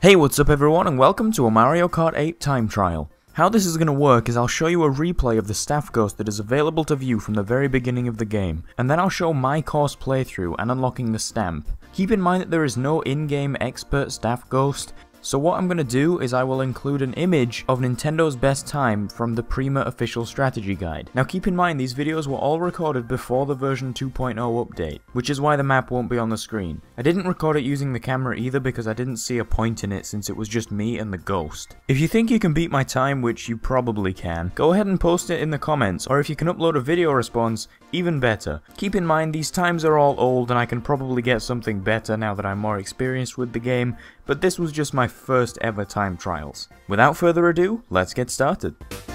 Hey, what's up everyone and welcome to a Mario Kart 8 time trial. How this is going to work is I'll show you a replay of the staff ghost that is available to view from the very beginning of the game, and then I'll show my course playthrough and unlocking the stamp. Keep in mind that there is no in-game expert staff ghost, so what I'm going to do is I will include an image of Nintendo's best time from the Prima official strategy guide. Now keep in mind these videos were all recorded before the version 2.0 update, which is why the map won't be on the screen. I didn't record it using the camera either because I didn't see a point in it since it was just me and the ghost. If you think you can beat my time, which you probably can, go ahead and post it in the comments, or if you can upload a video response, even better. Keep in mind these times are all old and I can probably get something better now that I'm more experienced with the game, but this was just my first ever time trials. Without further ado, let's get started.